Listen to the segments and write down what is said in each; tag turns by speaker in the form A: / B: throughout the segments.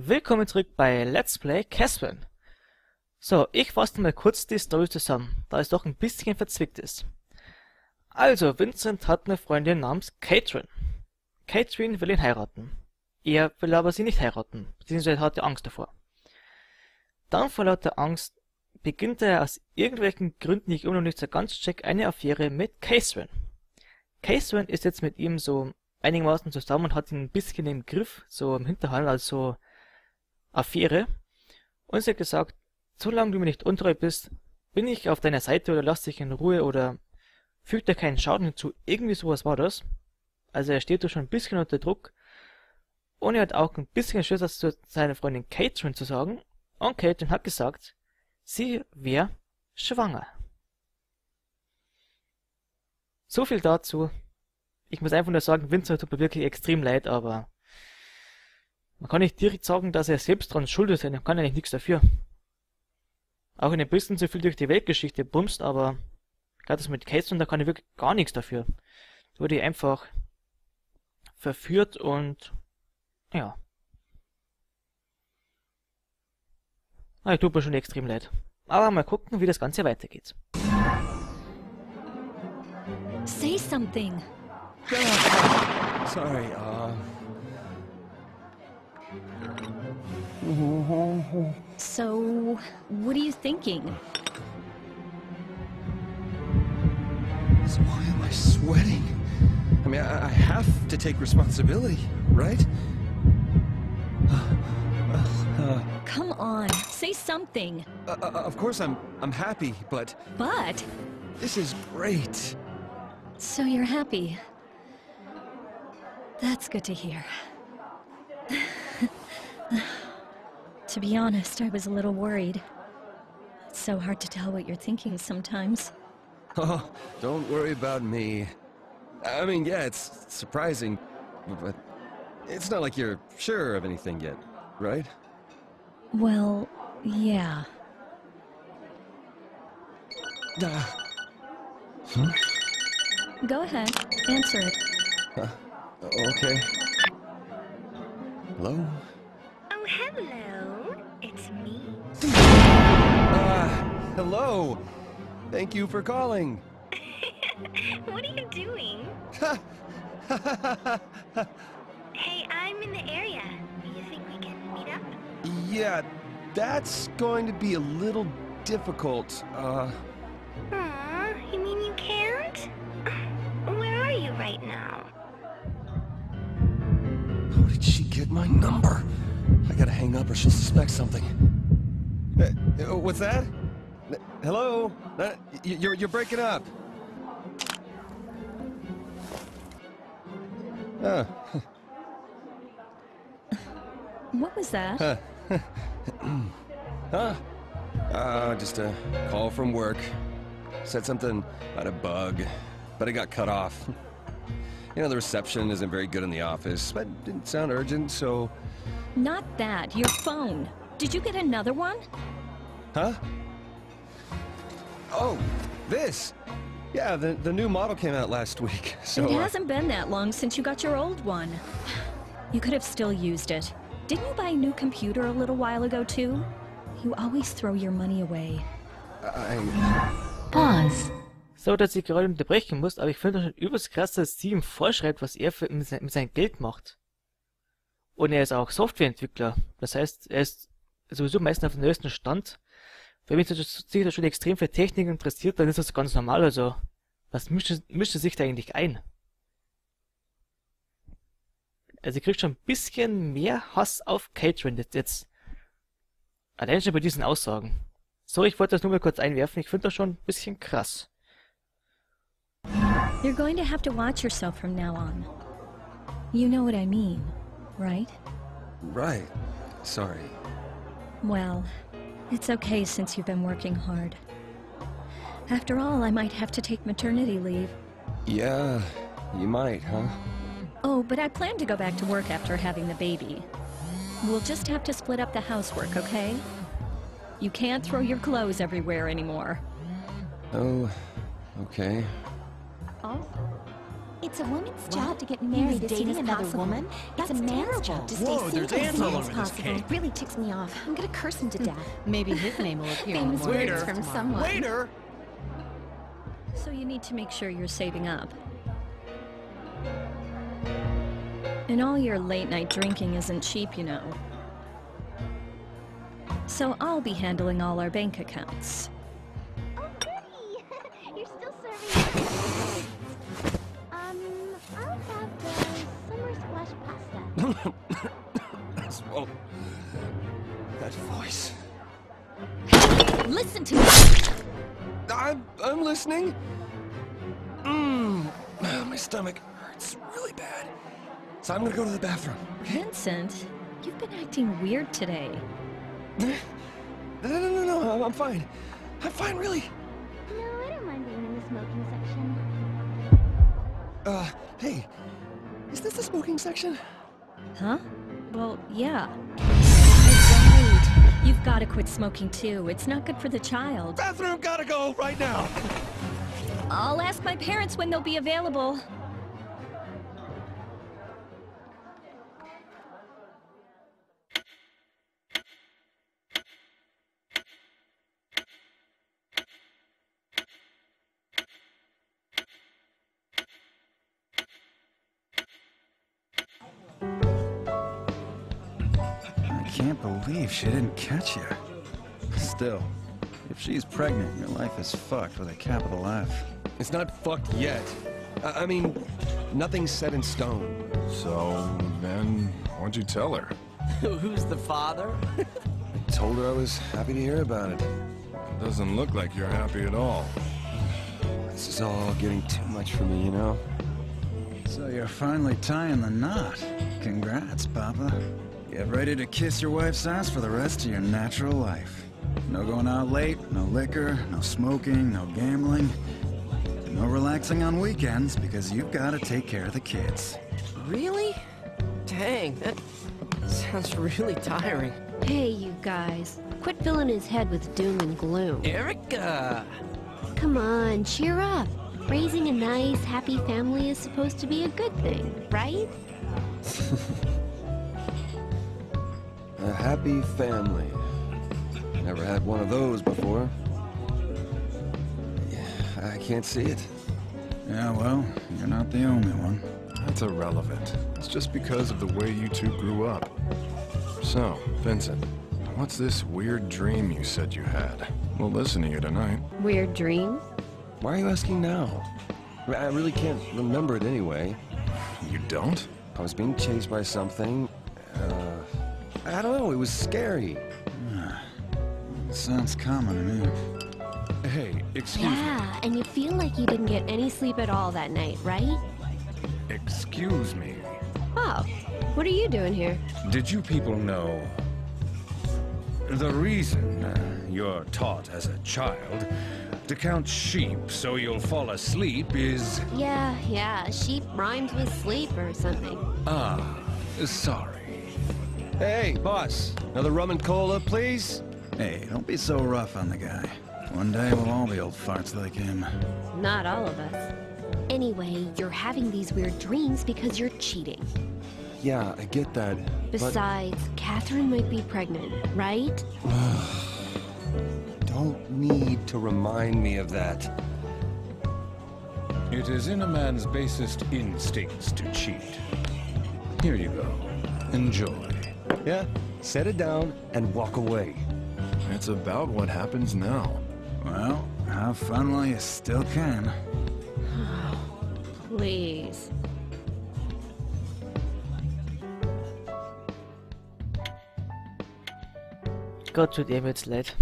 A: Willkommen zurück bei Let's Play Castlevania. So, ich fasse mal kurz die Story zusammen, da es doch ein bisschen verzwickt ist. Also, Vincent hat eine Freundin namens Catherine. Catherine will ihn heiraten. Er will aber sie nicht heiraten, beziehungsweise hat er Angst davor. Dann vor lauter Angst beginnt er aus irgendwelchen Gründen, die ich immer noch nicht so ganz check, eine Affäre mit Catherine. Catherine ist jetzt mit ihm so einigermaßen zusammen und hat ihn ein bisschen im Griff, so im Hinterhalt, also Affäre. Und sie hat gesagt, solange du mir nicht untreu bist, bin ich auf deiner Seite oder lass dich in Ruhe oder fügt dir keinen Schaden hinzu. Irgendwie sowas war das. Also er steht da schon ein bisschen unter Druck. Und er hat auch ein bisschen Schiss, das zu seiner Freundin Catherine zu sagen. Und Catherine hat gesagt, sie wäre schwanger. So viel dazu. Ich muss einfach nur sagen, Vincent tut mir wirklich extrem leid, aber man kann nicht direkt sagen, dass er selbst dran schuld ist, er kann eigentlich nichts dafür. Auch wenn er ein bisschen so viel durch die Weltgeschichte bumst, aber gerade das mit Catherine, da kann er wirklich gar nichts dafür. Da wurde er einfach verführt und ja. Tut mir schon extrem leid. Aber mal gucken, wie das Ganze weitergeht.
B: Say something.
C: Sorry,
B: So, what are you thinking?
C: So why am I sweating? I mean, I have to take responsibility, right?
B: Come on, say something.
C: Of course I'm happy, but
B: But,
C: this is great.
B: so you're happy. That's good to hear. To be honest, I was a little worried. It's so hard to tell what you're thinking sometimes.
C: Oh, don't worry about me. I mean, yeah, it's surprising, but it's not like you're sure of anything yet, right?
B: Well, yeah. Go ahead, answer it.
C: Okay. Hello?
D: Oh, hello. It's me.
C: Hello. Thank you for calling.
D: What are you doing? Hey, I'm in the area. You think we can meet up?
C: Yeah, that's going to be a little difficult.
D: Aw, you mean you can't? Where are you right now?
C: How did she get my number? I gotta hang up or she'll suspect something. What's that? Hello? You're breaking up. Oh.
B: What was that?
C: Just a call from work. Said something about a bug, but it got cut off. You know, the reception isn't very good in the office, but it didn't sound urgent, so...
B: Not that, your phone. Did you get another one?
C: Huh? Oh, this! Yeah, the new model came out last week, so...
B: It hasn't been that long since you got your old one. You could have still used it. Didn't you buy a new computer a little while ago, too? You always throw your money away. Pause.
A: So, dass ich gerade unterbrechen muss, aber ich finde das schon übelst krass, dass sie ihm vorschreibt, was er mit seinem Geld macht. Und er ist auch Softwareentwickler. Das heißt, er ist sowieso meistens auf dem neuesten Stand. Wenn mich sich da schon extrem für Technik interessiert, dann ist das ganz normal. Also, was mischt er sich da eigentlich ein? Also, er kriegt schon ein bisschen mehr Hass auf Catherine jetzt. Allein schon bei diesen Aussagen. So, ich wollte das nur mal kurz einwerfen. Ich finde das schon ein bisschen krass.
B: You're going to have to watch yourself from now on. You know what I mean, right?
C: Right. Sorry.
B: Well, it's okay since you've been working hard. After all, I might have to take maternity leave.
C: Yeah, you might, huh?
B: Oh, but I plan to go back to work after having the baby. We'll just have to split up the housework, okay? You can't throw your clothes everywhere anymore.
C: Oh, okay.
D: Also, it
E: It's a woman's job to get married as soon as
F: another
E: possible.
F: woman?
E: It's a man's job to stay
G: Whoa,
E: single
G: there's
E: as
G: ants
E: soon
G: all
E: as
G: over this
E: possible.
G: cake.
E: It really ticks me off. I'm gonna curse him to death.
F: Maybe his name will appear on the
E: Famous
F: morning
E: words
F: news
E: from
F: tomorrow.
E: someone.
G: Waiter!
B: So you need to make sure you're saving up. And all your late-night drinking isn't cheap, you know. So I'll be handling all our bank accounts.
D: Oh, goody! You're still serving. I'll have the summer squash pasta.
C: Whoa. That voice.
E: Listen to me!
C: I'm listening. My stomach hurts really bad. So I'm gonna go to the bathroom.
B: Vincent, you've been acting weird today.
C: No, I'm fine. I'm fine, really.
D: No, I don't mind being in the smoking section.
C: Hey, is this the smoking section?
B: Huh? Well, yeah. Right. You've got to quit smoking too. It's not good for the child.
C: Bathroom, gotta go right now.
B: I'll ask my parents when they'll be available.
H: I can't believe she didn't catch you. Still, if she's pregnant, your life is fucked with a capital F.
C: It's not fucked yet. I mean, nothing's set in stone.
I: So, then, what'd you tell her?
G: Who's the father?
C: I told her I was happy to hear about it.
I: It doesn't look like you're happy at all.
C: This is all getting too much for me, you know?
H: So you're finally tying the knot. Congrats, Papa. Get ready to kiss your wife's ass for the rest of your natural life. No going out late, no liquor, no smoking, no gambling. No relaxing on weekends because you've got to take care of the kids.
G: Really? Dang, that sounds really tiring.
J: Hey, you guys. Quit filling his head with doom and gloom.
G: Erica!
J: Come on, cheer up. Raising a nice, happy family is supposed to be a good thing, right?
C: A happy family. Never had one of those before. Yeah, I can't see it.
H: Yeah, well, you're not the only one.
I: That's irrelevant. It's just because of the way you two grew up. So, Vincent, what's this weird dream you said you had? We'll listen to you tonight.
J: Weird dream?
C: Why are you asking now? I really can't remember it anyway.
I: You don't?
C: I was being chased by something. I don't know, it was scary.
H: Sounds common to me.
I: Hey, excuse me.
J: Yeah, and you feel like you didn't get any sleep at all that night, right?
K: Excuse me.
J: Oh, what are you doing here?
K: Did you people know the reason you're taught as a child to count sheep so you'll fall asleep is...
J: Yeah, sheep rhymes with sleep or something.
K: Ah, sorry.
C: Hey, boss, another rum and cola, please?
H: Hey, don't be so rough on the guy. One day we'll all be old farts like him.
J: Not all of us. Anyway, you're having these weird dreams because you're cheating.
C: Yeah, I get that.
J: Besides, Catherine might be pregnant, right?
C: Don't need to remind me of that.
K: It is in a man's basest instincts to cheat. Here you go. Enjoy.
C: Yeah, set it down and walk away.
I: It's about what happens now.
H: Well, have fun while you still can.
J: Please.
A: Gott, tut ihm jetzt leid.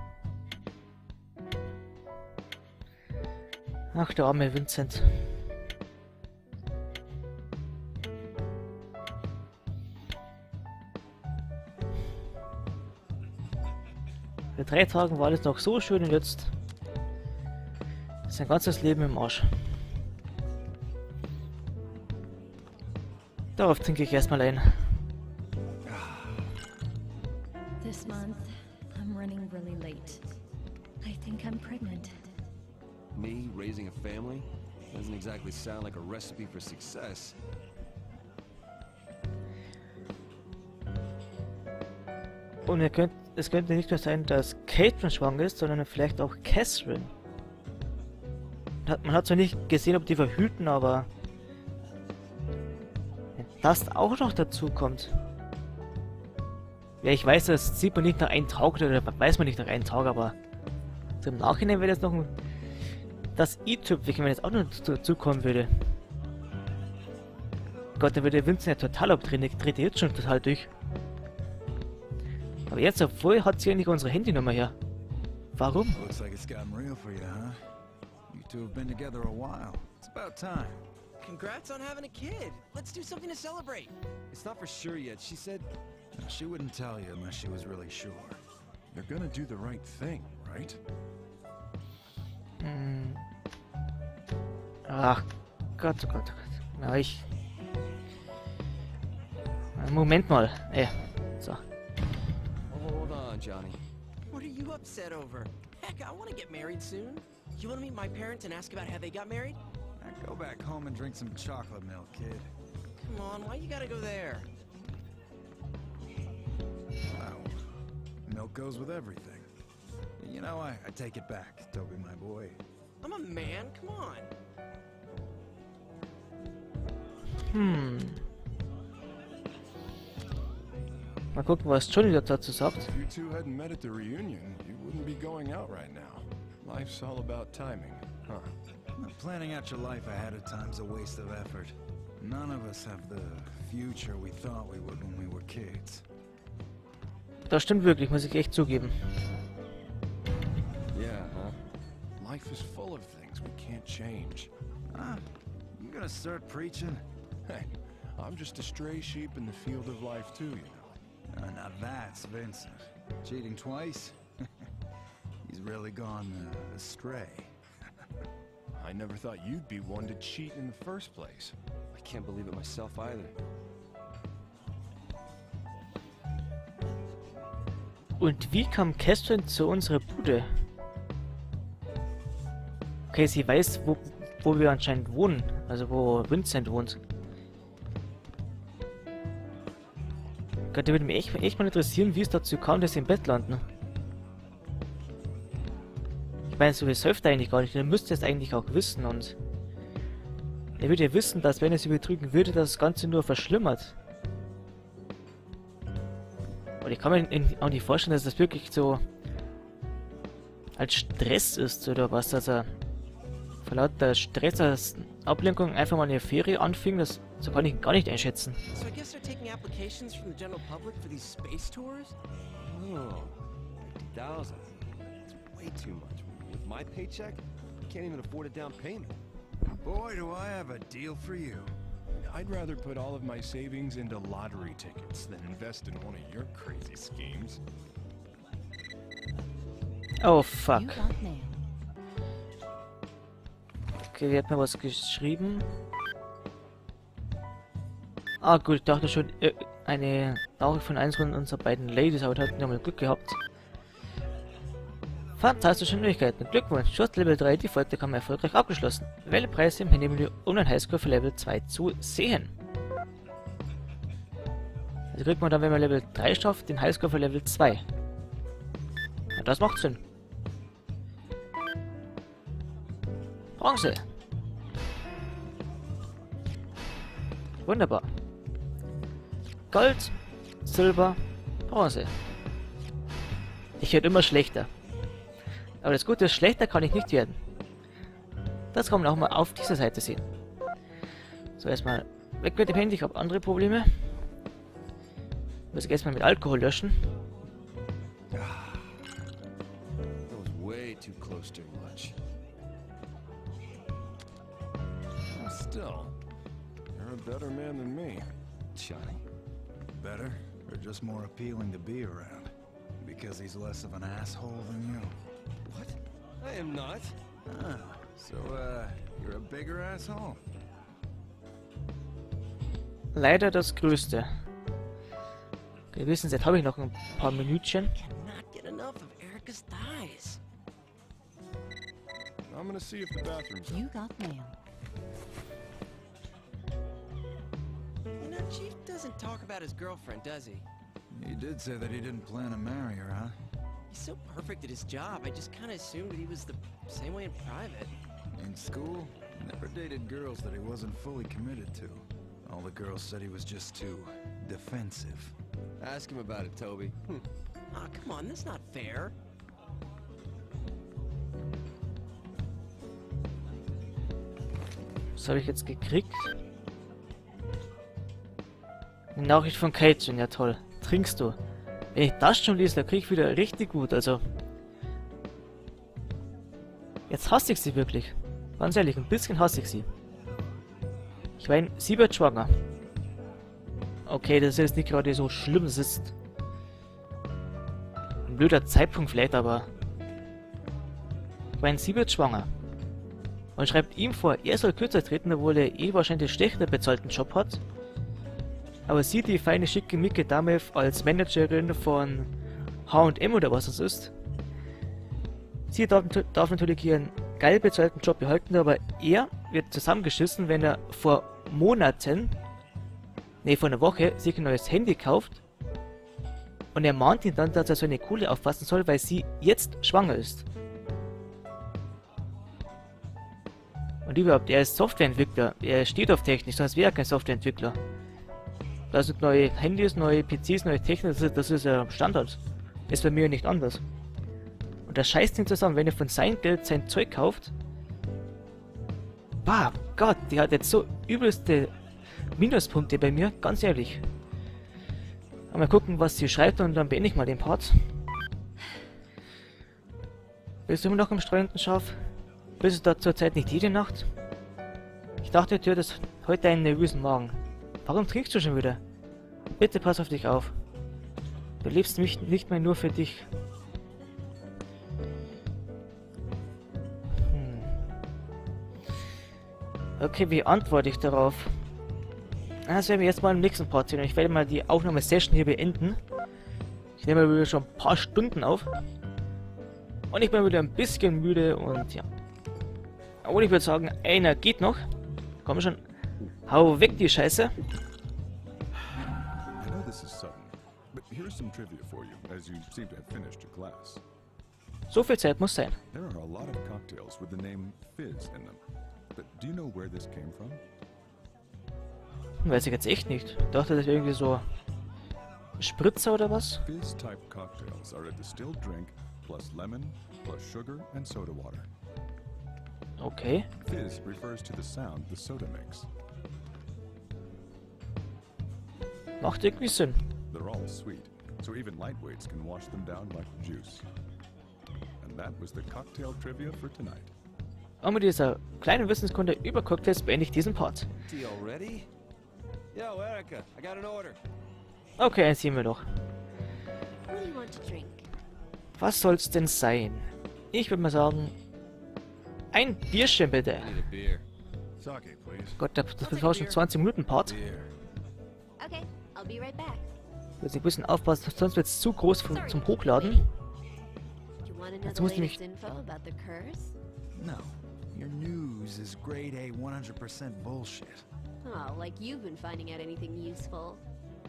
A: Ach, der arme Vincent. Vor 3 Tagen war alles noch so schön und jetzt ist sein ganzes Leben im Arsch. Darauf trinke ich erstmal ein.
B: This month, I'm running really late. I think I'm pregnant.
C: Me raising a family? Doesn't exactly sound like a recipe for success.
A: Und es könnte nicht nur sein, dass Caitlin schwanger ist, sondern vielleicht auch Catherine. Man hat zwar nicht gesehen, ob die verhüten, aber wenn das auch noch dazu kommt. Ja, ich weiß, das sieht man nicht nach einem Tag oder weiß man nicht nach einem Tag, aber so im Nachhinein wäre das noch das i-Tüpfelchen, wenn es auch noch dazu kommen würde. Gott, dann würde Vincent ja total abdrehen, der dreht jetzt schon total durch. Aber jetzt, obwohl, hat sie ja nicht unsere Handynummer her. Warum?
H: Looks like it's gotten real for you, huh? You two have been together a while. It's about time.
G: Congrats on having a kid. Let's do something to celebrate.
C: It's not for sure yet. She said...
H: She wouldn't tell you unless she was really sure.
I: You're gonna do the right thing, right?
A: Ach, Gott, oh Gott, oh Gott. Na, Moment mal. So.
C: Hold on, Johnny.
G: What are you upset over? Heck, I want to get married soon. You want to meet my parents and ask about how they got married?
H: Now go back home and drink some chocolate milk, kid.
G: Come on, why you gotta go there?
H: Wow. Milk goes with everything. You know, I take it back, Toby, my boy.
G: I'm a man, come on.
A: Mal gucken, was Johnny dazu sagt.
I: If you two hadn't met at the reunion, you wouldn't be going out right now. Life's all about timing, huh?
H: Planning out your life ahead of time's a waste of effort. None of us have the future we thought we would when we were kids.
A: Das stimmt wirklich, muss ich echt zugeben.
C: Yeah, huh?
I: Life is full of things we can't change.
H: Ah, you gonna start preaching?
I: Hey, I'm just a stray sheep in the field of life too, you know.
H: Now that's Vincent. Cheating twice? He's really gone astray.
I: I never thought you'd be one to cheat in the first place.
C: I can't believe it myself either.
A: Und wie kam Catherine zu unserer Bude? Okay, sie weiß, wo wir anscheinend wohnen. Also wo Vincent wohnt. Gott, da würde mich echt mal interessieren, wie es dazu kam, dass sie im Bett landen. Ich meine, so hilft er eigentlich gar nicht. Er müsste es eigentlich auch wissen und... Er würde ja wissen, dass wenn er sie betrügen würde, das Ganze nur verschlimmert. Und ich kann mir auch nicht vorstellen, dass das wirklich so... als Stress ist oder was, dass er... vor lauter Stress als Ablenkung einfach mal eine Ferie anfing, das so kann ich gar nicht einschätzen.
G: So I guess they're taking applications from the general public for these space tours?
C: Oh, 50,000. It's way too much. With my paycheck, I can't even afford a down payment.
H: Boy, do I have a deal for you.
I: I'd rather put all of my savings into lottery tickets than invest in one of your crazy schemes.
A: Oh, fuck.
F: You got mail.
A: Okay, die hat mir was geschrieben. Ah gut, ich dachte schon, eine Nachricht von eins von unseren beiden Ladies, aber wir hatten ja mal Glück gehabt. Fantastische Neuigkeiten. Glückwunsch, du hast Level 3 die Folterkammer erfolgreich abgeschlossen. Wähle Preise im Handymenü, um den Highscore für Level 2 zu sehen. Also kriegt man dann, wenn man Level 3 schafft, den Highscore für Level 2. Ja, das macht Sinn. Bronze. Wunderbar. Gold, Silber, Bronze. Ich werde immer schlechter. Aber das Gute ist, schlechter kann ich nicht werden. Das kann man auch mal auf dieser Seite sehen. So, erstmal weg mit dem Handy, ich habe andere Probleme. Muss ich erstmal mit Alkohol löschen.
C: That was way too close to much.
I: Still, you're a better man than me.
C: Johnny.
H: Better, or just more appealing to be around? Because he's less of an asshole than you.
C: What? I am not.
H: Ah, so, you're a bigger asshole?
A: Leider das Größte. Okay, wissen Sie, jetzt habe ich noch ein paar Minütchen.
G: Cannot get enough of Erica's thighs.
I: I'm gonna see if the bathroom's
F: You got mail.
G: Chief doesn't talk about his girlfriend, does he?
H: He did say that he didn't plan to marry her, huh?
G: He's so perfect at his job, I just kind of assumed that he was the same way in private.
H: In school, never dated girls that he wasn't fully committed to. All the girls said he was just too defensive.
C: Ask him about it, Toby.
G: Aw, come on, that's not fair.
A: Was habe ich jetzt gekriegt? Eine Nachricht von Caitlin, ja toll. Trinkst du? Wenn ich das schon lese, dann krieg ich wieder richtig gut, also... Jetzt hasse ich sie wirklich. Ganz ehrlich, ein bisschen hasse ich sie. Ich meine, sie wird schwanger. Okay, das ist jetzt nicht gerade so schlimm, das ist... ein blöder Zeitpunkt vielleicht, aber... Ich meine, sie wird schwanger. Und schreibt ihm vor, er soll kürzer treten, obwohl er eh wahrscheinlich schlechter bezahlten Job hat. Aber sie, die feine, schicke, micke Dame als Managerin von H&M oder was es ist, sie darf natürlich ihren geil bezahlten Job behalten, aber er wird zusammengeschissen, wenn er vor Monaten, vor einer Woche, sich ein neues Handy kauft und er mahnt ihn dann, dass er seine Kohle aufpassen soll, weil sie jetzt schwanger ist. Und überhaupt, er ist Softwareentwickler, er steht auf Technik, sonst wäre er kein Softwareentwickler. Da sind neue Handys, neue PCs, neue Technik, das ist ja Standard. Ist bei mir nicht anders. Und das scheißt ihn zusammen, wenn er von seinem Geld sein Zeug kauft. Bah, Gott, die hat jetzt so übelste Minuspunkte bei mir, ganz ehrlich. Mal gucken, was sie schreibt und dann beende ich mal den Part. Bist du immer noch im streunenden Schaf? Bist du da zurzeit nicht jede Nacht? Ich dachte, du hättest heute einen nervösen Magen. Warum trinkst du schon wieder? Bitte pass auf dich auf. Du lebst nicht mehr nur für dich. Okay, wie antworte ich darauf? Das werden wir jetzt mal im nächsten Part sehen. Ich werde mal die Aufnahmesession hier beenden. Ich nehme mal wieder schon ein paar Stunden auf. Und ich bin wieder ein bisschen müde und ja. Aber ich würde sagen, einer geht noch. Komm schon. Hau weg die Scheiße.
I: I know this is sudden, but here's some trivia for you, as you seem to have finished your class.
A: So viel Zeit muss sein.
I: There are a lot of cocktails with the name Fizz in them. But do you know where this came from?
A: Weiß ich jetzt echt nicht. Ich dachte, das wäre irgendwie so Spritzer oder was?
I: Fizz-type cocktails are a distilled drink plus lemon plus sugar and soda water.
A: Okay.
I: Fizz refers to the sound the soda makes.
A: Macht irgendwie Sinn.
I: They're all sweet, so even lightweights can wash them down like juice. And that was the cocktail trivia for tonight.
A: Und mit dieser kleinen Wissenskunde über Cocktails beende ich diesen Part.
C: Tea already? Yo, Erica, I got an order.
A: Okay, eins sehen wir doch.
J: What do you want to drink?
A: Was soll's denn sein? Ich würde mal sagen, ein Bierchen bitte.
C: I need a beer.
I: Sake, please.
A: Gott, das war schon 20 Minuten Part.
C: Beer.
J: Okay, I'll be right back.
A: Muss ich ein bisschen aufpassen, sonst wird es zu groß zum Hochladen.
J: Do you want to know
A: Jetzt
J: the
A: muss ich
J: latest
A: mich...
J: info about the curse?
H: No. Your news is grade A 100% bullshit.
J: Oh, like you've been finding out anything useful.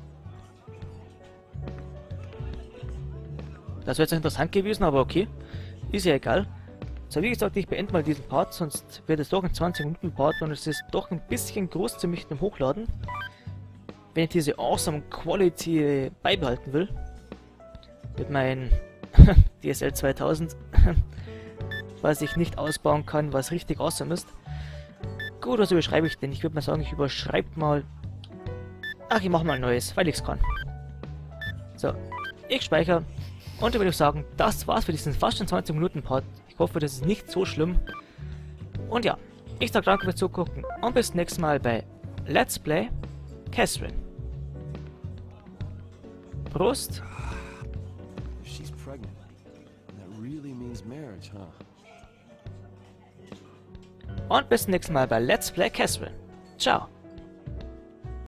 A: Das wäre jetzt interessant gewesen, aber okay. Ist ja egal. So, wie gesagt, ich beende mal diesen Part, sonst wird es doch ein 20-Minuten-Part und es ist doch ein bisschen groß zu mich im Hochladen. Wenn ich diese awesome Quality beibehalten will. Mit meinem DSL 2000. Was ich nicht ausbauen kann, was richtig awesome ist. Gut, was überschreibe ich denn? Ich würde mal sagen, ich überschreibe mal... Ach, ich mache mal ein neues, weil ich es kann. So, ich speichere. Und dann würde ich sagen, das war's für diesen fast schon 20 Minuten Part. Ich hoffe, das ist nicht so schlimm. Und ja, ich sage danke fürs Zugucken und bis nächstes Mal bei Let's Play Catherine. Prost!
C: If she's pregnant, that really means marriage, huh?
A: Und bis nächstes Mal bei Let's Play Catherine. Ciao!